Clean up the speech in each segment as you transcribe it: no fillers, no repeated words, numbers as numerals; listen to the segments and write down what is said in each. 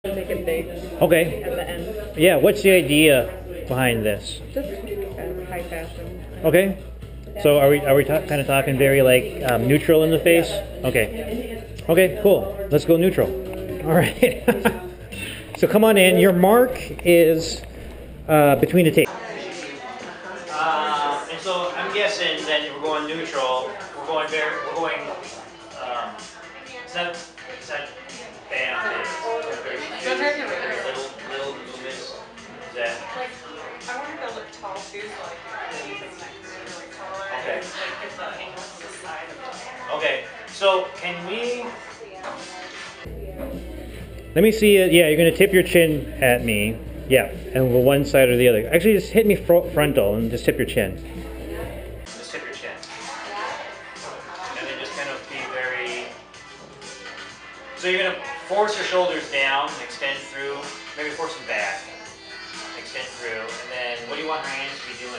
Make it big. Okay. At the end. Yeah. What's the idea behind this? Just high fashion. Okay. So are we kind of talking very like neutral in the face? Okay. Okay. Cool. Let's go neutral. All right. So come on in. Your mark is between the tape. And so I'm guessing that we're going neutral. We're going it's not bam. Little movements. Is that? Like, I want to go look tall too, so like anything that can really taller. Okay. And, like get the angle from the side of it. Okay. So can we? Let me see it. Yeah, you're gonna tip your chin at me. Yeah, and one side or the other. Actually, just hit me frontal and just tip your chin. Just tip your chin. And then just kind of be very. So you're gonna force your shoulders down, extend through, maybe force them back, extend through, and then what do you want your hands to be doing?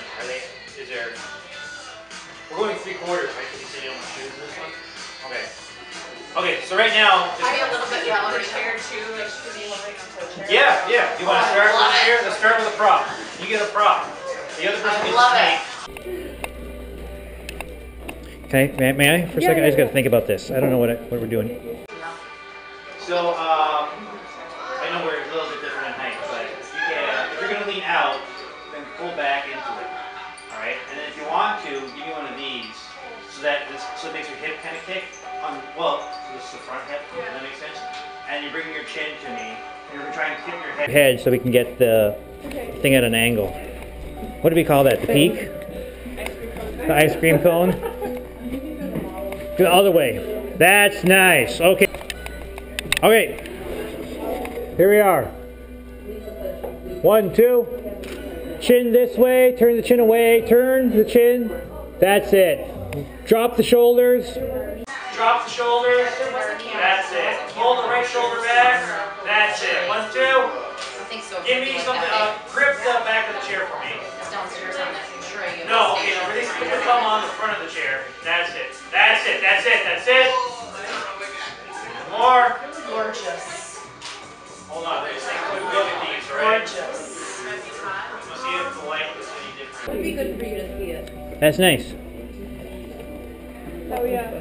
We're going 3/4, right? Because you said you don't want shoes in this one? Okay. Okay, so right now. Are you a little bit lower chair too? Like she could be holding onto a chair. Yeah. You want to start with a chair? Let's start with a prop. You get a prop. The other person gets a tank. Okay, may I? For a second, I just got to think about this. I don't know what we're doing. So, I know we're a little bit different in height, but if you're going to lean out, then pull back into it. Alright? And then if you want to, give me one of these, so it makes your hip kind of kick. So this is the front hip, does that make sense? And you're bringing your chin to me, and you're trying to tip your head So we can get the thing at an angle. What do we call that? The peak? The ice cream cone? The other way. That's nice. Okay. Okay. Here we are. 1, 2. Chin this way. Turn the chin away. Turn the chin. That's it. Drop the shoulders. Drop the shoulders. That's it. Pull the right shoulder back. That's it. 1, 2. I think so. Give me something. Grip the back of the chair for me. Downstairs on that tray. No, okay, now release. Put your thumb on the front of the chair. That's it. That's it. That's it. That's it. More. Gorgeous. Hold on. Let's take a quick look at these, right? Gorgeous. Let's see if the length is any different. It would be good for you to see it. That's nice. Oh yeah.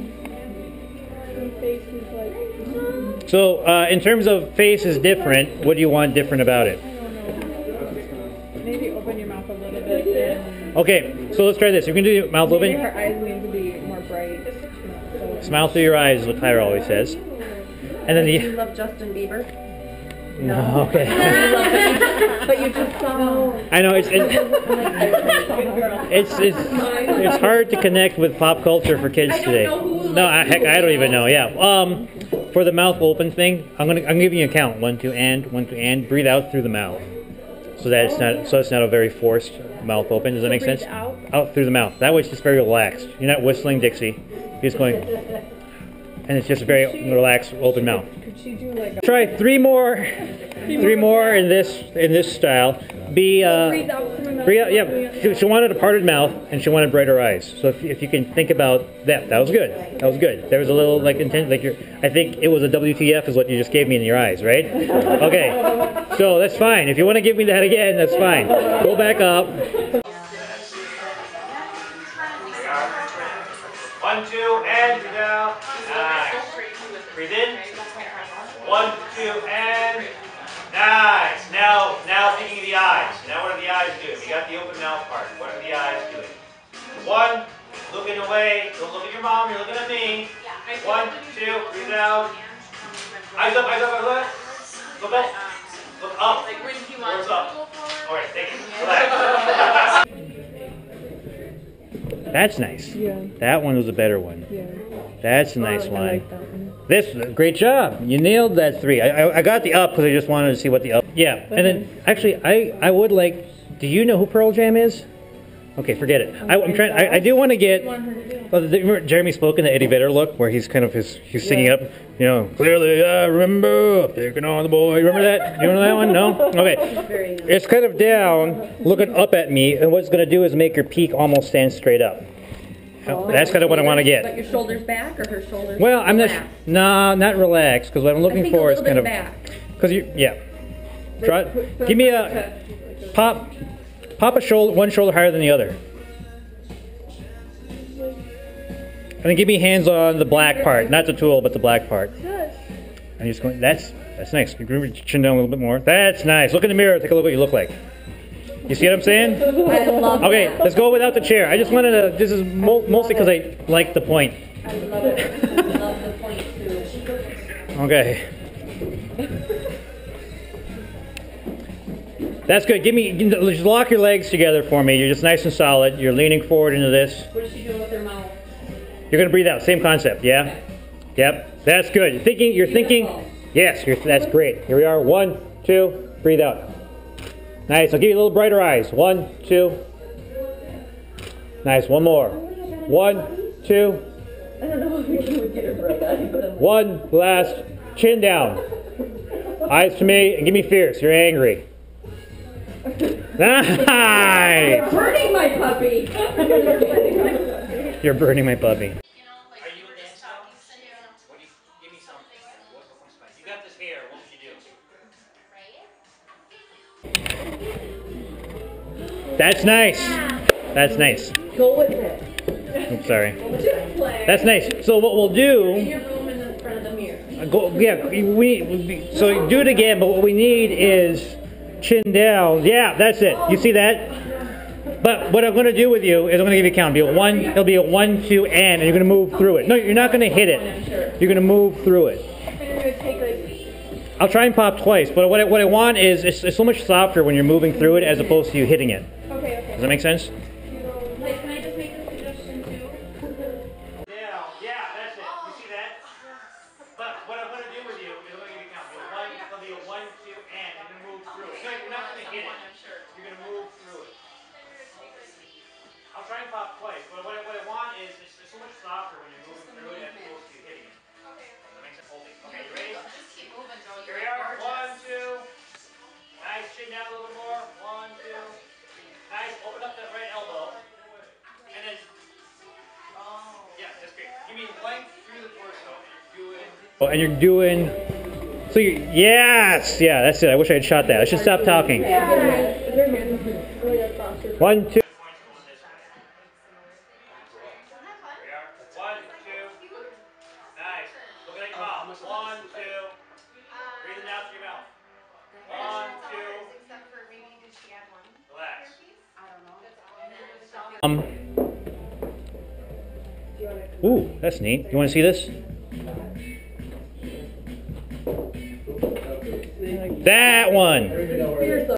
Face is like. So, in terms of face is different, what do you want different about it? I don't know. Maybe open your mouth a little bit. And Okay, so let's try this. You can do your mouth maybe open. her eyes need to be more bright. Smile through your eyes is what Tyra always says. And then Do you the... love Justin Bieber? No, okay. But you just saw. I know, it's hard to connect with pop culture for kids today. No, heck, I don't even know, yeah. For the mouth open thing, I'm gonna give you a count. 1, 2, and 1, 2, and breathe out through the mouth. So that it's not a very forced mouth open. Does that make sense? Out through the mouth. That way it's just very relaxed. You're not whistling Dixie. You're just going, and it's just a very relaxed open mouth. Could she do like Try three more in this style. Breathe out. Yeah. She wanted a parted mouth and she wanted brighter eyes. So if you can think about that was good. That was good. There was a little like intent, like I think it was a WTF is what you just gave me in your eyes, right? Okay. So that's fine. If you want to give me that again, that's fine. Go back up. 1, 2, and breathe out. Nice. Breathe in. 1, 2, and nice. Now thinking of the eyes. Now what are the eyes doing? We got the open mouth part. What are the eyes doing? 1, looking away. Don't look at your mom. You're looking at me. 1, 2, breathe out. Eyes up, eyes up, eyes up. Look up. Look up. Where's up? All right, thank you. Relax. That's nice. Yeah. That one was a better one. Yeah. That's a nice I one. like that one. This, great job. You nailed that 3. I got the up because I just wanted to see what the up. Yeah, and then actually I would like. Do you know who Pearl Jam is? Okay, forget it. I'm trying. I do want to get. Well, remember Jeremy Spoken, the Eddie Vedder look, where he's kind of he's singing up. You know, clearly I remember picking on the boy. Remember that? You know that one? No. Okay. It's kind of down, looking up at me, and what it's going to do is make your peak almost stand straight up. That's kind of what I want to get. But your shoulders back or her shoulders? Well, I'm not relaxed because what I'm looking for is kind of. Back. Cause you, yeah. Try. Give me a pop a shoulder, one shoulder higher than the other. And then give me hands on the black part, not the tool, but the black part. I'm just going. That's nice. You can chin down a little bit more. That's nice. Look in the mirror. Take a look at what you look like. You see what I'm saying? I love Okay, that. let's go without the chair. I just wanted to. This is mostly because I like the point. I love it. I love the point too. Okay. That's good. Give me. Just lock your legs together for me. You're just nice and solid. You're leaning forward into this. What is she doing with her mouth? You're gonna breathe out. Same concept. Yeah. Yep. That's good. You're thinking. Yes. That's great. Here we are. 1, 2. Breathe out. Nice. I'll give you a little brighter eyes. 1, 2. Nice. One more. 1, 2. I don't know if you would get her bright eye, but I'm... One last. Chin down. Eyes to me and give me fierce. You're angry. Nice. You're burning my puppy. You're burning my puppy. Are you in dance now? What do you, give me something. You got this hair. What would you do? That's nice. That's nice. Go with it. Oops, sorry. Just play. That's nice. So what we'll do? Your room in the front of the mirror. So do it again. But what we need is chin down. Yeah, that's it. You see that? But what I'm going to do with you is I'm going to give you a count. It'll be a 1, 2, and you're going to move through it. No, you're not going to hit it. You're going to move through it. I'll try and pop twice, but what I want is it's so much softer when you're moving through it as opposed to you hitting it. Okay. Does that make sense? Like, can I just make a suggestion too? Yeah, that's it. You see that? But what I'm going to do with you is I'm going to give you a count. It'll be a 1, 2, and you're going to move through it. No, you're not going to hit it. You're going to move through it. I'll try and pop twice, but what I want is it's so much softer when you're moving through it as opposed to you hitting it. That makes it holding. Okay, you ready? Just keep moving, girl. Here we are. 1, 2. Nice. Chin down a little bit more. 1, 2. Nice. Open up that right elbow. And then, yeah, that's great. You mean length through the torso. Oh, and you're doing. So you. Yes. Yeah, that's it. I wish I had shot that. I should stop talking. 1, 2. 1, 2. Nice. Look at that mouth. 1, 2. Breathe it out through your mouth. 1, 2. Relax. Ooh, that's neat. You want to see this? That one.